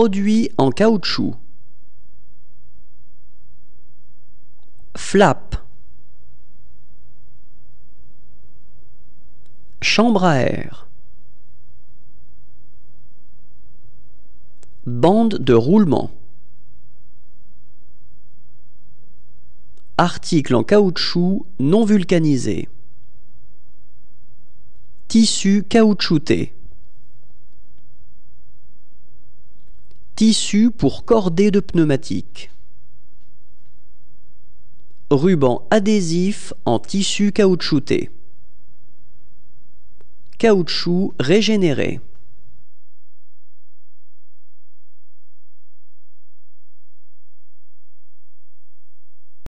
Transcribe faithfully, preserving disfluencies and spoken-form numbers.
Produit en caoutchouc. Flap. Chambre à air. Bande de roulement. Article en caoutchouc non vulcanisé. Tissu caoutchouté. Tissu pour cordée de pneumatique. Ruban adhésif en tissu caoutchouté. Caoutchouc régénéré.